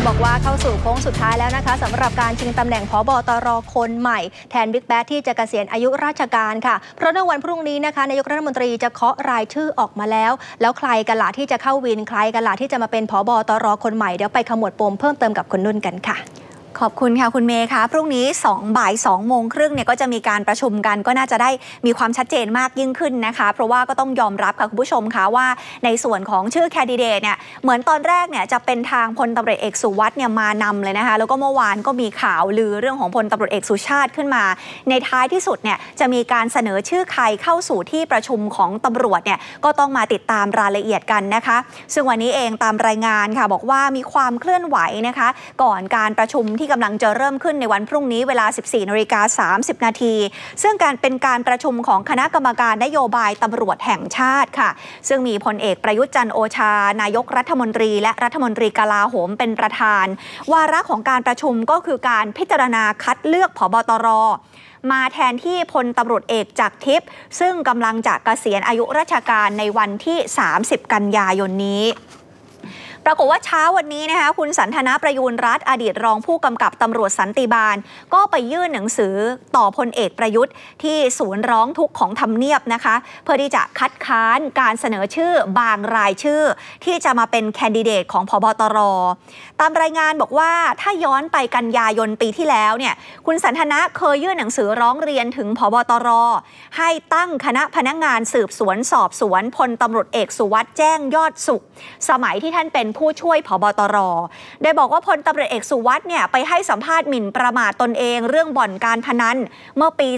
ต้องบอกว่าเข้าสู่โค้งสุดท้ายแล้วนะคะสำหรับการชิงตำแหน่งผบ.ตร.คนใหม่แทนบิ๊กแบ๊ดที่จะเกษียณอายุราชการค่ะเพราะในวันพรุ่งนี้นะคะนายกรัฐมนตรีจะเคาะรายชื่อออกมาแล้วใครกันล่ะที่จะเข้าวินใครกันล่ะที่จะมาเป็นผบ.ตร.คนใหม่เดี๋ยวไปขมวดปมเพิ่มเติมกับคุณนุ่นกันค่ะขอบคุณค่ะคุณเมย์คะพรุ่งนี้บ่าย2 โมงครึ่งเนี่ยก็จะมีการประชุมกันก็น่าจะได้มีความชัดเจนมากยิ่งขึ้นนะคะเพราะว่าก็ต้องยอมรับค่ะคุณผู้ชมคะว่าในส่วนของชื่อแคนดิเดตเนี่ยเหมือนตอนแรกเนี่ยจะเป็นทางพลตำรวจเอกสุวัสด์เนี่ยมานำเลยนะคะแล้วก็เมื่อวานก็มีข่าวลือเรื่องของพลตำรวจเอกสุชาติขึ้นมาในท้ายที่สุดเนี่ยจะมีการเสนอชื่อใครเข้าสู่ที่ประชุมของตำรวจเนี่ยก็ต้องมาติดตามรายละเอียดกันนะคะซึ่งวันนี้เองตามรายงานค่ะบอกว่ามีความเคลื่อนไหวนะคะก่อนการประชุมที่กำลังจะเริ่มขึ้นในวันพรุ่งนี้เวลา 14:30 น.ซึ่งเป็นการประชุมของคณะกรรมการนโยบายตำรวจแห่งชาติค่ะซึ่งมีพลเอกประยุทธ์จันทร์โอชานายกรัฐมนตรีและรัฐมนตรีกลาโหมเป็นประธานวาระของการประชุมก็คือการพิจารณาคัดเลือกผบ.ตร.มาแทนที่พลตำรวจเอกจักรทิพย์ซึ่งกำลังจะเกษียณอายุราชการในวันที่ 30 กันยายนนี้ปรากฏว่าเช้าวันนี้นะคะคุณสันทนาประยูรรัตน์อดีตรองผู้กำกับตำรวจสันติบาลก็ไปยื่นหนังสือต่อพลเอกประยุทธ์ที่ศูนย์ร้องทุกข์ของทำเนียบนะคะเพื่อที่จะคัดค้านการเสนอชื่อบางรายชื่อที่จะมาเป็นแคนดิเดตของผบ.ตร.ตามรายงานบอกว่าถ้าย้อนไปกันยายนปีที่แล้วเนี่ยคุณสันทนาเคยยื่นหนังสือร้องเรียนถึงผบ.ตร.ให้ตั้งคณะพนักงานสืบสวนสอบสวนพลตำรวจเอกสุวัสด์แจ้งยอดสุขสมัยที่ท่านเป็นผู้ช่วยผบ.ตร.ได้บอกว่าพลตำรวจเอกสุวัสด์เนี่ยไปให้สัมภาษณ์หมิ่นประมาทตนเองเรื่องบ่อนการพนันเมื่อปี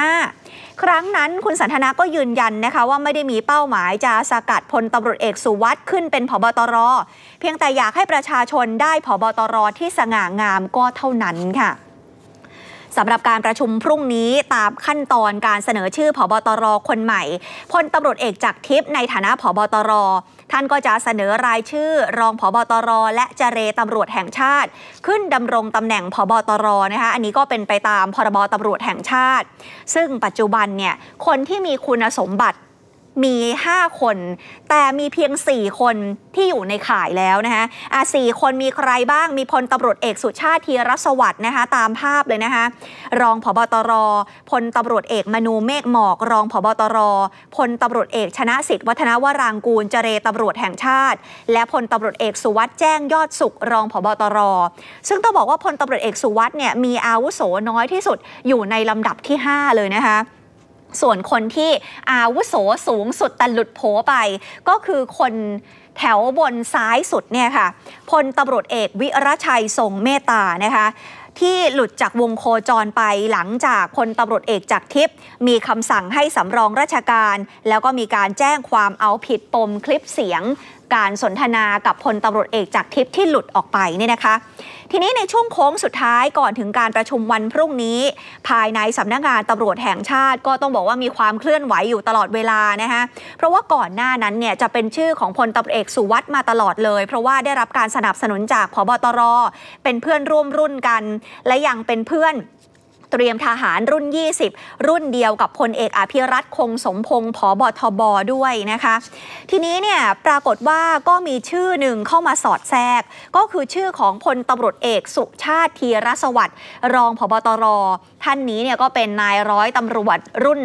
45 ครั้งนั้นคุณสันทนาก็ยืนยันนะคะว่าไม่ได้มีเป้าหมายจะสกัดพลตำรวจเอกสุวัสด์ขึ้นเป็นผบ.ตร.เพียงแต่อยากให้ประชาชนได้ผบ.ตร.ที่สง่างามก็เท่านั้นค่ะสำหรับการประชุมพรุ่งนี้ตามขั้นตอนการเสนอชื่อผบ.ตร.คนใหม่พลตำรวจเอกจักรทิพย์ในฐานะผบ.ตร.ท่านก็จะเสนอรายชื่อรองผบ.ตร.และเจรตำรวจแห่งชาติขึ้นดำรงตำแหน่งผบ.ตร.นะคะอันนี้ก็เป็นไปตามพรบ.ตำรวจแห่งชาติซึ่งปัจจุบันเนี่ยคนที่มีคุณสมบัติมี5 คนแต่มีเพียง4 คนที่อยู่ในข่ายแล้วนะคะ4 คนมีใครบ้างมีพลตำรวจเอกสุชาติธีรสวัสดิ์นะคะตามภาพเลยนะคะรองผบ.ตร.พลตำรวจเอกมนูเมฆหมอกรองผบ.ตร.พลตำรวจเอกชนะสิทธิ์วัฒนวรางกูลเจรตำรวจแห่งชาติและพลตำรวจเอกสุวัสด์แจ้งยอดสุขรองผบ.ตร.ซึ่งต้องบอกว่าพลตำรวจเอกสุวัสด์เนี่ยมีอาวุโสน้อยที่สุดอยู่ในลำดับที่5เลยนะคะส่วนคนที่อาวุโสสูงสุดแต่หลุดโผไปก็คือคนแถวบนซ้ายสุดเนี่ยค่ะพลตำรวจเอกวิรชัยทรงเมตตานะคะที่หลุดจากวงโคจรไปหลังจากพลตำรวจเอกจักรทิพย์มีคำสั่งให้สำรองราชการแล้วก็มีการแจ้งความเอาผิดปมคลิปเสียงการสนทนากับพลตำรวจเอกจักรทิพย์ที่หลุดออกไปเนี่ยนะคะทีนี้ในช่วงโค้งสุดท้ายก่อนถึงการประชุมวันพรุ่งนี้ภายในสำนักงานตำรวจแห่งชาติก็ต้องบอกว่ามีความเคลื่อนไหวอยู่ตลอดเวลานะคะเพราะว่าก่อนหน้านั้นเนี่ยจะเป็นชื่อของพลตำรวจเอกสุวัสด์มาตลอดเลยเพราะว่าได้รับการสนับสนุนจากผบ.ตร.เป็นเพื่อนร่วมรุ่นกันและยังเป็นเพื่อนเตรียมทหารรุ่น20รุ่นเดียวกับพลเอกอภิรัตคงสมพงษ์ผบ.ทบ.ด้วยนะคะทีนี้เนี่ยปรากฏว่าก็มีชื่อหนึ่งเข้ามาสอดแทรกก็คือชื่อของพลตำรวจเอกสุชาติธีรสวัสดิ์รองผบ.ตร.ท่านนี้เนี่ยก็เป็นนายร้อยตำรวจรุ่น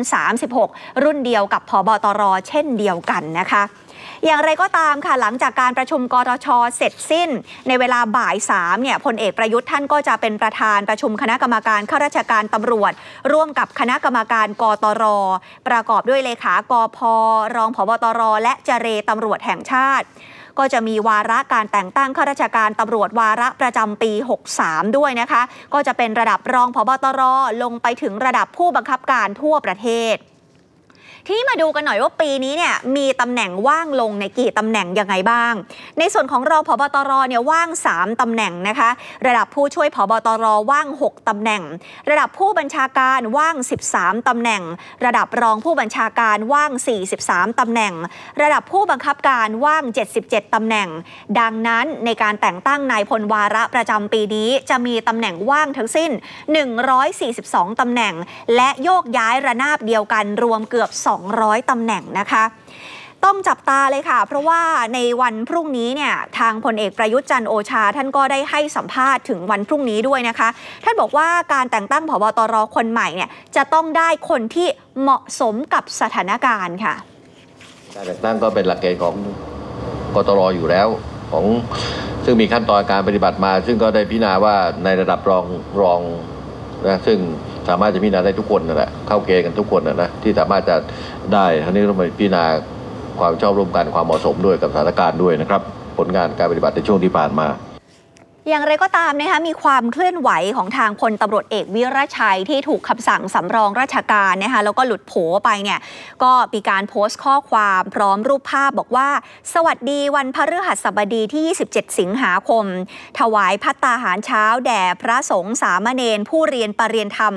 36รุ่นเดียวกับผบ.ตร.เช่นเดียวกันนะคะอย่างไรก็ตามค่ะหลังจากการประชุมกทช.เสร็จสิ้นในเวลาบ่าย 3เนี่ยพลเอกประยุทธ์ท่านก็จะเป็นประธานประชุมคณะกรรมการข้าราชการตำรวจร่วมกับคณะกรรมการกตร.ประกอบด้วยเลขากพ.รองผบ.ตร.และเจรตำรวจแห่งชาติก็จะมีวาระการแต่งตั้งข้าราชการตำรวจวาระประจำปี 63 ด้วยนะคะก็จะเป็นระดับรองผบ.ตร.ลงไปถึงระดับผู้บังคับการทั่วประเทศทีนี้มาดูกันหน่อยว่าปีนี้เนี่ยมีตำแหน่งว่างลงในกี่ตำแหน่งยังไงบ้างในส่วนของรองผบ.ตร.เนี่ยว่าง3ตำแหน่งนะคะระดับผู้ช่วยผบ.ตร.ว่าง6ตำแหน่งระดับผู้บัญชาการว่าง13ตำแหน่งระดับรองผู้บัญชาการว่าง43ตำแหน่งระดับผู้บังคับการว่าง77ตำแหน่งดังนั้นในการแต่งตั้งนายพลวาระประจำปีนี้จะมีตำแหน่งว่างทั้งสิ้น142ตำแหน่งและโยกย้ายระนาบเดียวกันรวมเกือบ200ตำแหน่งนะคะต้องจับตาเลยค่ะเพราะว่าในวันพรุ่งนี้เนี่ยทางพลเอกประยุทธ์จันทร์โอชาท่านก็ได้ให้สัมภาษณ์ถึงวันพรุ่งนี้ด้วยนะคะท่านบอกว่าการแต่งตั้งผบตรคนใหม่เนี่ยจะต้องได้คนที่เหมาะสมกับสถานการณ์ค่ะการแต่งตั้งก็เป็นหลักเกณฑ์ของกตรอยู่แล้วของซึ่งมีขั้นตอนการปฏิบัติมาซึ่งก็ได้พิจารณาว่าในระดับรองนะซึ่งสามารถจะพิจารณาได้ทุกคนนั่นแหละเข้าเกณฑ์กันทุกคนนะที่สามารถจะได้ทั้งนี้ต้องไปพิจารณาความชอบร่วมกันความเหมาะสมด้วยกับสถานการณ์ด้วยนะครับผลงานการปฏิบัติในช่วงที่ผ่านมาอย่างไรก็ตามนะคะมีความเคลื่อนไหวของทางพลตำรวจเอกวิรชัยที่ถูกคำสั่งสำรองราชการนะคะแล้วก็หลุดโผไปเนี่ยก็มีการโพสต์ข้อความพร้อมรูปภาพบอกว่าสวัสดีวันพฤหัสบดีที่27 สิงหาคมถวายภัตตาหารเช้าแด่พระสงฆ์สามเณรผู้เรียนปรริญญาธรรม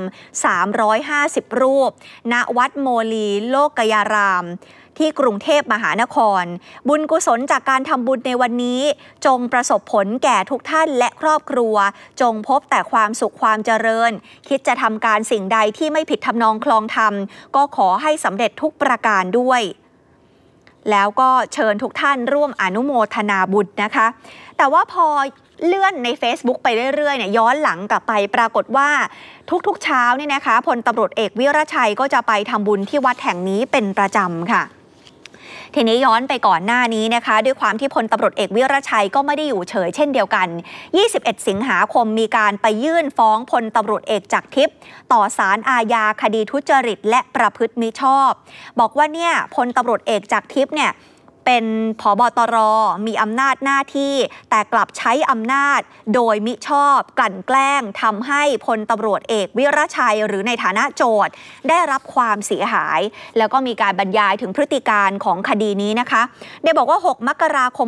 350 รูปณวัดโมลีโลกยารามที่กรุงเทพมหานครบุญกุศลจากการทำบุญในวันนี้จงประสบผลแก่ทุกท่านและครอบครัวจงพบแต่ความสุขความเจริญคิดจะทำการสิ่งใดที่ไม่ผิดทำนองคลองธรรมก็ขอให้สำเร็จทุกประการด้วยแล้วก็เชิญทุกท่านร่วมอนุโมทนาบุญนะคะแต่ว่าพอเลื่อนใน Facebook ไปเรื่อยๆเนี่ยย้อนหลังกลับไปปรากฏว่าทุกๆเช้าเนี่ยนะคะพลตำรวจเอกวิรชัยก็จะไปทำบุญที่วัดแห่งนี้เป็นประจำค่ะทีนี้ย้อนไปก่อนหน้านี้นะคะด้วยความที่พลตำรวจเอกวิรชัยก็ไม่ได้อยู่เฉยเช่นเดียวกัน21 สิงหาคมมีการไปยื่นฟ้องพลตำรวจเอกจักรทิพย์ต่อศาลอาญาคดีทุจริตและประพฤติมิชอบบอกว่าเนี่ยพลตำรวจเอกจักรทิพย์เนี่ยเป็นผบตรมีอำนาจหน้าที่แต่กลับใช้อำนาจโดยมิชอบกลั่นแกล้งทำให้พลตำรวจเอกวิรชัยหรือในฐานะโจทย์ได้รับความเสียหายแล้วก็มีการบรรยายถึงพฤติการของคดีนี้นะคะได้บอกว่า6 มกราคม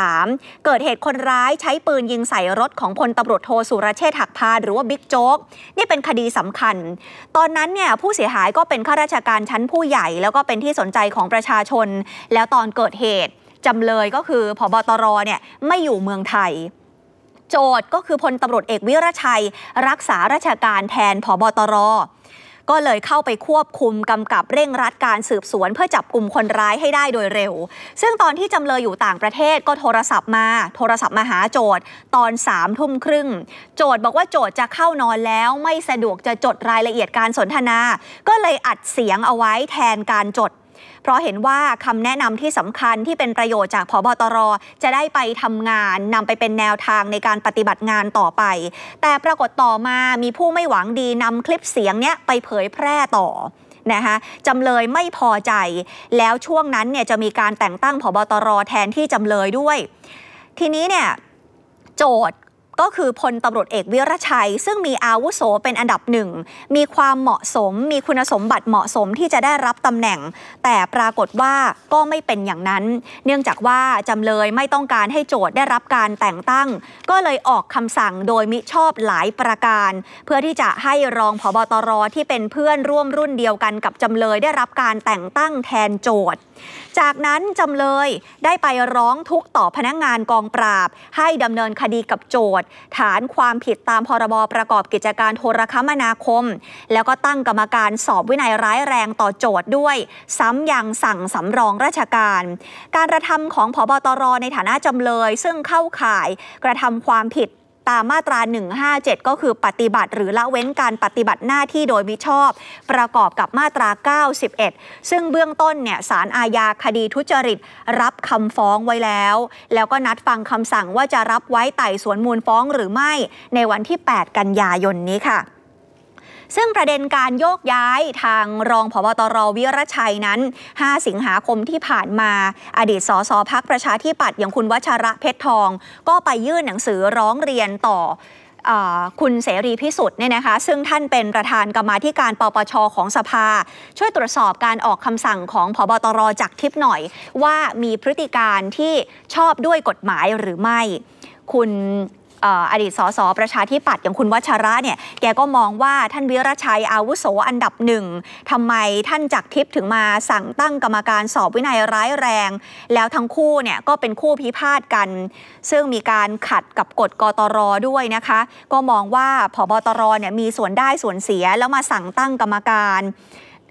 63เกิดเหตุคนร้ายใช้ปืนยิงใส่รถของพลตำรวจโทสุรเชษฐ์หักพานหรือว่าบิ๊กโจ๊กนี่เป็นคดีสำคัญตอนนั้นเนี่ยผู้เสียหายก็เป็นข้าราชการชั้นผู้ใหญ่แล้วก็เป็นที่สนใจของประชาชนแล้วตอนเกิดเหตุจำเลยก็คือผบตรเนี่ยไม่อยู่เมืองไทยโจทย์ก็คือพลตำรวจเอกวิรชัยรักษาราชการแทนผบตรก็เลยเข้าไปควบคุมกำกับเร่งรัดการสืบสวนเพื่อจับกลุ่มคนร้ายให้ได้โดยเร็วซึ่งตอนที่จำเลยอยู่ต่างประเทศก็โทรศัพท์มาหาโจทย์ตอน3 ทุ่มครึ่งโจทย์บอกว่าโจทย์จะเข้านอนแล้วไม่สะดวกจะจดรายละเอียดการสนทนาก็เลยอัดเสียงเอาไว้แทนการจดเพราะเห็นว่าคำแนะนำที่สำคัญที่เป็นประโยชน์จากผบตรจะได้ไปทำงานนำไปเป็นแนวทางในการปฏิบัติงานต่อไปแต่ปรากฏต่อมามีผู้ไม่หวังดีนำคลิปเสียงเนี้ยไปเผยแพร่ต่อนะคะจำเลยไม่พอใจแล้วช่วงนั้นเนี่ยจะมีการแต่งตั้งผบตรแทนที่จำเลยด้วยทีนี้เนี่ยโจทย์ก็คือพลตำรวจเอกวิรชัยซึ่งมีอาวุโสเป็นอันดับหนึ่งมีความเหมาะสมมีคุณสมบัติเหมาะสมที่จะได้รับตำแหน่งแต่ปรากฏว่าก็ไม่เป็นอย่างนั้นเนื่องจากว่าจำเลยไม่ต้องการให้โจทย์ได้รับการแต่งตั้งก็เลยออกคำสั่งโดยมิชอบหลายประการเพื่อที่จะให้รองผบตรที่เป็นเพื่อนร่วมรุ่นเดียวกันกับจำเลยได้รับการแต่งตั้งแทนโจทย์จากนั้นจำเลยได้ไปร้องทุกข์ต่อพนักงานกองปราบให้ดำเนินคดีกับโจทย์ฐานความผิดตามพรบประกอบกิจการโทรคมนาคมแล้วก็ตั้งกรรมการสอบวินัยร้ายแรงต่อโจทย์ด้วยซ้ำยังสั่งสำรองราชการการกระทำของผบตรในฐานะจำเลยซึ่งเข้าข่ายกระทำความผิดตามมาตรา157ก็คือปฏิบัติหรือละเว้นการปฏิบัติหน้าที่โดยมิชอบประกอบกับมาตรา91ซึ่งเบื้องต้นเนี่ยศาลอาญาคดีทุจริตรับคำฟ้องไว้แล้วก็นัดฟังคำสั่งว่าจะรับไว้ไต่สวนมูลฟ้องหรือไม่ในวันที่8 กันยายนนี้ค่ะซึ่งประเด็นการโยกย้ายทางรองผบตรวิรชัยนั้น5 สิงหาคมที่ผ่านมาอดีตสสพรรคประชาธิปัตย์อย่างคุณวัชระเพชรทองก็ไปยื่นหนังสือร้องเรียนต่อคุณเสรีพิสุทธิ์เนี่ยนะคะซึ่งท่านเป็นประธานกรรมาธิการปปช.ของสภาช่วยตรวจสอบการออกคำสั่งของผบตรจักรทิพย์หน่อยว่ามีพฤติการที่ชอบด้วยกฎหมายหรือไม่คุณอดีตสสประชาธิปัตย์อย่างคุณวัชระเนี่ยแกก็มองว่าท่านวิรชัยอาวุโสอันดับหนึ่งทำไมท่านจักรทิพย์ถึงมาสั่งตั้งกรรมการสอบวินัยร้ายแรงแล้วทั้งคู่เนี่ยก็เป็นคู่พิพาทกันซึ่งมีการขัดกับกฎกตรด้วยนะคะก็มองว่าผบตรเนี่ยมีส่วนได้ส่วนเสียแล้วมาสั่งตั้งกรรมการ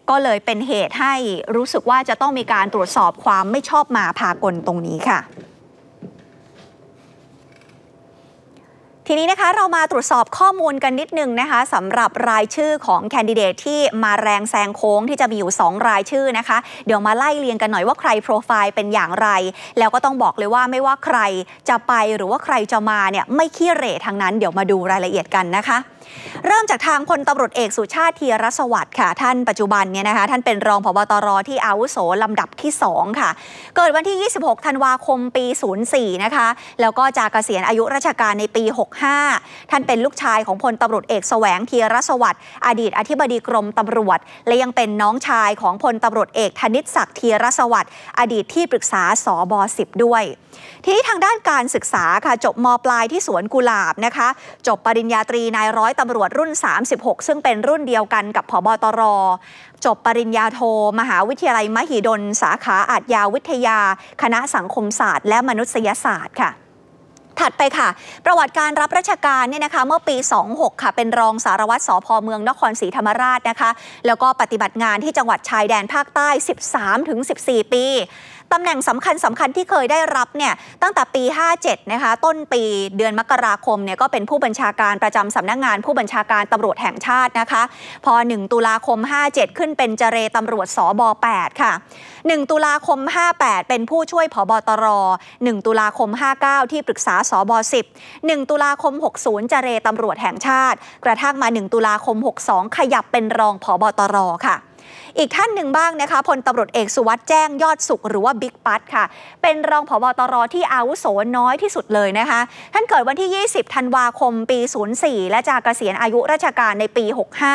ก็เลยเป็นเหตุให้รู้สึกว่าจะต้องมีการตรวจสอบความไม่ชอบมาพากลตรงนี้ค่ะทีนี้นะคะเรามาตรวจสอบข้อมูลกันนิดนึงนะคะสำหรับรายชื่อของแคนดิเดตที่มาแรงแซงโค้งที่จะมีอยู่2รายชื่อนะคะเดี๋ยวมาไล่เรียงกันหน่อยว่าใครโปรไฟล์เป็นอย่างไรแล้วก็ต้องบอกเลยว่าไม่ว่าใครจะไปหรือว่าใครจะมาเนี่ยไม่ขี้เหร่ทางนั้นเดี๋ยวมาดูรายละเอียดกันนะคะเริ่มจากทางพลตำรวจเอกสุชาติธีรสวัสดิ์ค่ะท่านปัจจุบันเนี่ยนะคะท่านเป็นรองผบ.ตร.ที่อาวุโสลำดับที่2ค่ะเกิดวันที่26ธันวาคมปี04นะคะแล้วก็จะเกษียณอายุราชการในปี65ท่านเป็นลูกชายของพลตำรวจเอกแสวงธีรสวัสดิ์อดีตอธิบดีกรมตำรวจและยังเป็นน้องชายของพลตำรวจเอกธนิตศักดิ์ธีรสวัสดิ์อดีตที่ปรึกษาสบ10ด้วยทีนี้ทางด้านการศึกษาค่ะจบม.ปลายที่สวนกุหลาบนะคะจบปริญญาตรีนายร้อยตำรวจรุ่น36ซึ่งเป็นรุ่นเดียวกันกับผบ.ตร.จบปริญญาโทมหาวิทยาลัยมหิดลสาขาอาชญาวิทยาคณะสังคมศาสตร์และมนุษยศาสตร์ค่ะถัดไปค่ะประวัติการรับราชการเนี่ยนะคะเมื่อปี26ค่ะเป็นรองสารวัตรสภ.เมืองนครศรีธรรมราชนะคะแล้วก็ปฏิบัติงานที่จังหวัดชายแดนภาคใต้ 13-14 ปีตำแหน่งสำคัญที่เคยได้รับเนี่ยตั้งแต่ปี57นะคะต้นปีเดือนมกราคมเนี่ยก็เป็นผู้บัญชาการประจำสำนักงานผู้บัญชาการตำรวจแห่งชาตินะคะพอ1ตุลาคม57ขึ้นเป็นเจรตำรวจสบ8ค่ะ1ตุลาคม58เป็นผู้ช่วยผบ.ตร. 1ตุลาคม59ที่ปรึกษาสบ10 1ตุลาคม60เจรตำรวจแห่งชาติกระทั่งมา1ตุลาคม62ขยับเป็นรองผบ.ตร.ค่ะอีกท่านหนึ่งบ้างนะคะพลตำรวจเอกสุวัสด์แจ้งยอดสุขหรือว่าบิ๊กปั๊ดค่ะเป็นรองผบ.ตร.ที่อาวุโสน้อยที่สุดเลยนะคะท่านเกิดวันที่20ธันวาคมปี04และจะเกษียณอายุราชการในปี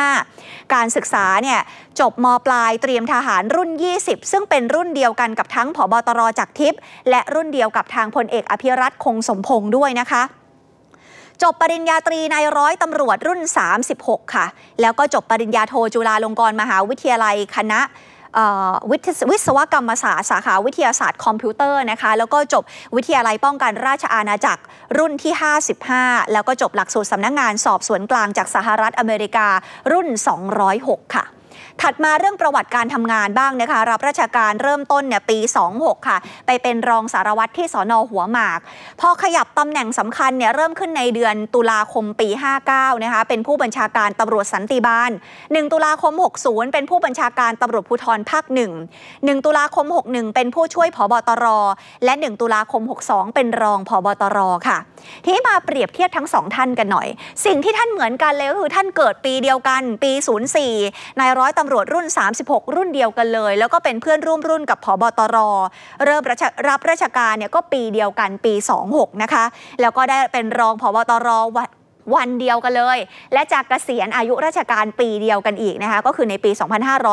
65การศึกษาเนี่ยจบม.ปลายเตรียมทหารรุ่น20ซึ่งเป็นรุ่นเดียวกันกับทั้งผบ.ตร.จักรทิพย์และรุ่นเดียวกับทางพลเอกอภิรัตน์คงสมพงษ์ด้วยนะคะจบปริญญาตรีนายร้อยตำรวจรุ่น36ค่ะแล้วก็จบปริญญาโทจุฬาลงกรณ์มหาวิทยาลัยคณะวิศวกรรมศาสตร์สาขาวิทยาศาสตร์คอมพิวเตอร์นะคะแล้วก็จบวิทยาลัยป้องกันราชอาณาจักรรุ่นที่55แล้วก็จบหลักสูตรสำนักงานสอบสวนกลางจากสหรัฐอเมริการุ่น206ค่ะถัดมาเรื่องประวัติการทำงานบ้างนะคะรับราชการเริ่มต้นเนี่ยปี26ค่ะไปเป็นรองสารวัตรที่สน.หัวหมากพอขยับตำแหน่งสำคัญเนี่ยเริ่มขึ้นในเดือนตุลาคมปี59นะคะเป็นผู้บัญชาการตำรวจสันติบาล1ตุลาคม60เป็นผู้บัญชาการตำรวจภูธรภาค1ตุลาคม61เป็นผู้ช่วยผบ.ตร.และ1ตุลาคม62เป็นรองผบ.ตร.ค่ะทีนี้มาเปรียบเทียบทั้ง2ท่านกันหน่อยสิ่งที่ท่านเหมือนกันเลยก็คือท่านเกิดปีเดียวกันปี04นายร้อยตำรวจรุ่น36รุ่นเดียวกันเลยแล้วก็เป็นเพื่อนร่วมรุ่นกับผบ.ตร.เริ่มรับราชการเนี่ยก็ปีเดียวกันปี26นะคะแล้วก็ได้เป็นรองผบ.ตร.วันเดียวกันเลยและจะเกษียณอายุราชการปีเดียวกันอีกนะคะก็คือในปี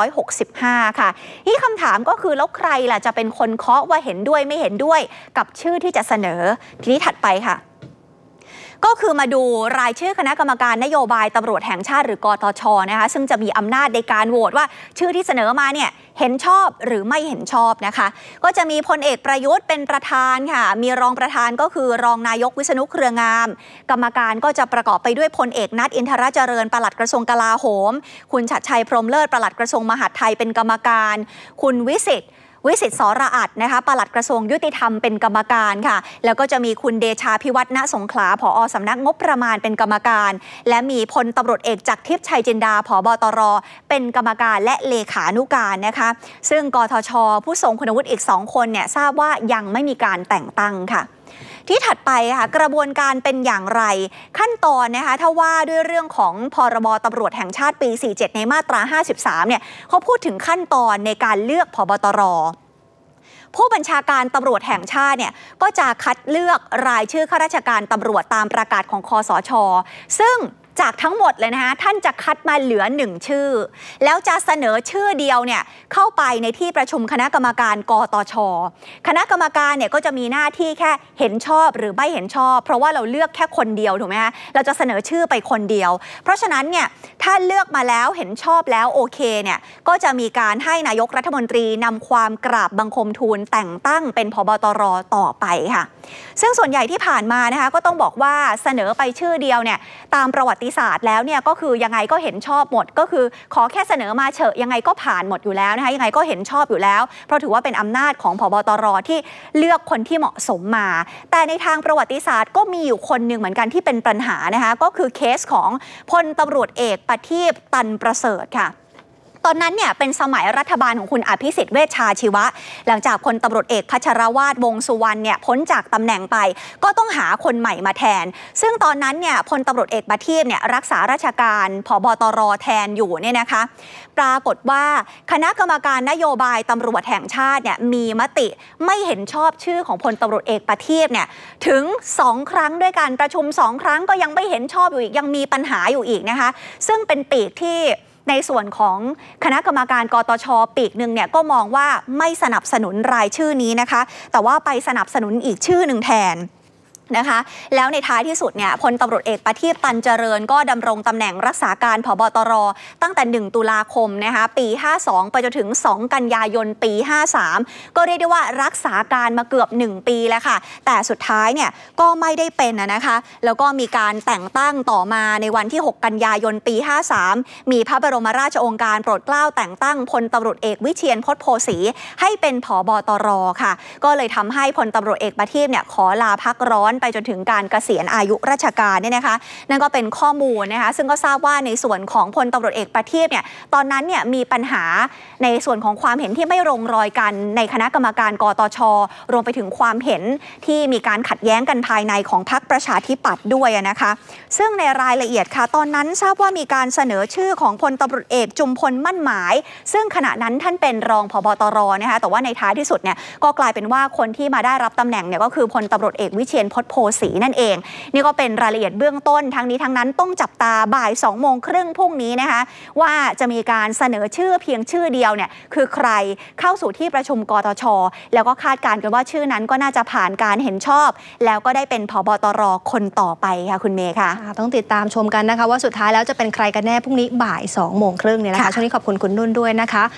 2565ค่ะที่คำถามก็คือแล้วใครล่ะจะเป็นคนเคาะว่าเห็นด้วยไม่เห็นด้วยกับชื่อที่จะเสนอทีนี้ถัดไปค่ะก็คือมาดูรายชื่อคณะกรรมการนโยบายตำรวจแห่งชาติหรือกตช.นะคะซึ่งจะมีอำนาจในการโหวตว่าชื่อที่เสนอมาเนี่ยเห็นชอบหรือไม่เห็นชอบนะคะก็จะมีพลเอกประยุทธ์เป็นประธานค่ะมีรองประธานก็คือรองนายกวิษณุเครืองามกรรมการก็จะประกอบไปด้วยพลเอกนัทอินทรเจริญปลัดกระทรวงกลาโหมคุณชัดชัยพรหมเลิศปลัดกระทรวงมหาดไทยเป็นกรรมการคุณวิสิทธิ์สระอัดนะคะปลัดกระทรวงยุติธรรมเป็นกรรมการค่ะแล้วก็จะมีคุณเดชาภิวัฒน์ณสงขลาผอ.สำนักงบประมาณเป็นกรรมการและมีพลตำรวจเอกจักรทิพย์ชัยจินดาผบ.ตร.เป็นกรรมการและเลขานุการนะคะซึ่งกทช.ผู้ทรงคุณวุฒิอีก2คนเนี่ยทราบว่ายังไม่มีการแต่งตั้งค่ะที่ถัดไปค่ะกระบวนการเป็นอย่างไรขั้นตอนนะคะถ้าว่าด้วยเรื่องของพรบ.ตำรวจแห่งชาติปี47ในมาตรา53เนี่ยเขาพูดถึงขั้นตอนในการเลือกผบ.ตร.ผู้บัญชาการตำรวจแห่งชาติเนี่ยก็จะคัดเลือกรายชื่อข้าราชการตำรวจตามประกาศของคสช.ซึ่งจากทั้งหมดเลยนะคะท่านจะคัดมาเหลือ1ชื่อแล้วจะเสนอชื่อเดียวเนี่ยเข้าไปในที่ประชุมคณะกรรมการกตช.คณะกรรมการเนี่ยก็จะมีหน้าที่แค่เห็นชอบหรือไม่เห็นชอบเพราะว่าเราเลือกแค่คนเดียวถูกไหมคะเราจะเสนอชื่อไปคนเดียวเพราะฉะนั้นเนี่ยถ้าเลือกมาแล้วเห็นชอบแล้วโอเคเนี่ยก็จะมีการให้นายกรัฐมนตรีนำความกราบบังคมทูลแต่งตั้งเป็นผบ.ตร.ต่อไปค่ะซึ่งส่วนใหญ่ที่ผ่านมานะคะก็ต้องบอกว่าเสนอไปชื่อเดียวเนี่ยตามประวัติติศาสตร์แล้วเนี่ยก็คือยังไงก็เห็นชอบหมดก็คือขอแค่เสนอมาเฉยยังไงก็ผ่านหมดอยู่แล้วนะคะยังไงก็เห็นชอบอยู่แล้วเพราะถือว่าเป็นอำนาจของผบ.ตร.ที่เลือกคนที่เหมาะสมมาแต่ในทางประวัติศาสตร์ก็มีอยู่คนหนึ่งเหมือนกันที่เป็นปัญหานะคะก็คือเคสของพลตำรวจเอกประทีป ตันประเสริฐค่ะตอนนั้นเนี่ยเป็นสมัยรัฐบาลของคุณอภิสิทธิ์เวชชาชีวะหลังจากพลตำรวจเอกพัชรวาทวงษ์สุวรรณเนี่ยพ้นจากตำแหน่งไปก็ต้องหาคนใหม่มาแทนซึ่งตอนนั้นเนี่ยพลตำรวจเอกประทีปเนี่ยรักษาราชการผบ.ตร.แทนอยู่เนี่ยนะคะปรากฏว่าคณะกรรมการนโยบายตำรวจแห่งชาติเนี่ยมีมติไม่เห็นชอบชื่อของพลตำรวจเอกประทีปเนี่ยถึง2 ครั้งด้วยกันประชุม2 ครั้งก็ยังไม่เห็นชอบอยู่อีกยังมีปัญหาอยู่อีกนะคะซึ่งเป็นปีกที่ในส่วนของคณะกรรมการกตช.ปีกหนึ่งเนี่ยก็มองว่าไม่สนับสนุนรายชื่อนี้นะคะแต่ว่าไปสนับสนุนอีกชื่อหนึ่งแทนนะคะแล้วในท้ายที่สุดเนี่ยพลตำรวจเอกประทีป ตันเจริญก็ดำรงตำแหน่งรักษาการผบ.ตร.ตั้งแต่1 ตุลาคมนะคะปี52ไปจนถึง2 กันยายนปี53ก็เรียกได้ว่ารักษาการมาเกือบ1 ปีแล้วค่ะแต่สุดท้ายเนี่ยก็ไม่ได้เป็นนะคะแล้วก็มีการแต่งตั้งต่อมาในวันที่6 กันยายนปี53มีพระบรมราชโองการโปรดเกล้าแต่งตั้งพลตำรวจเอกวิเชียร พจน์โพสีให้เป็นผบ.ตร.ค่ะก็เลยทำให้พลตำรวจเอกประทีปเนี่ยขอลาพักร้อนไปจนถึงการเกษียณอายุราชการเนี่ยนะคะนั่นก็เป็นข้อมูลนะคะซึ่งก็ทราบว่าในส่วนของพลตำรวจเอกประทีปเนี่ยตอนนั้นเนี่ยมีปัญหาในส่วนของความเห็นที่ไม่ลงรอยกันในคณะกรรมการกตช.รวมไปถึงความเห็นที่มีการขัดแย้งกันภายในของพรรคประชาธิปัตย์ด้วยนะคะซึ่งในรายละเอียดค่ะตอนนั้นทราบว่ามีการเสนอชื่อของพลตำรวจเอกจุมพลมั่นหมายซึ่งขณะนั้นท่านเป็นรองผบ.ตร.นะคะแต่ว่าในท้ายที่สุดเนี่ยก็กลายเป็นว่าคนที่มาได้รับตำแหน่งเนี่ยก็คือพลตำรวจเอกวิเชียร พจน์โพสีนั่นเองนี่ก็เป็นรายละเอียดเบื้องต้นทั้งนี้ทั้งนั้นต้องจับตาบ่าย2 โมงครึ่งพรุ่งนี้นะคะว่าจะมีการเสนอชื่อเพียงชื่อเดียวเนี่ยคือใครเข้าสู่ที่ประชุมกตช.แล้วก็คาดการณ์กันว่าชื่อนั้นก็น่าจะผ่านการเห็นชอบแล้วก็ได้เป็นผบ.ตร.คนต่อไปค่ะคุณเมย์ค่ะต้องติดตามชมกันนะคะว่าสุดท้ายแล้วจะเป็นใครกันแน่พรุ่งนี้บ่าย2 โมงครึ่งเนี่ยนะคะช่วงนี้ขอบคุณคุณนุ่นด้วยนะคะ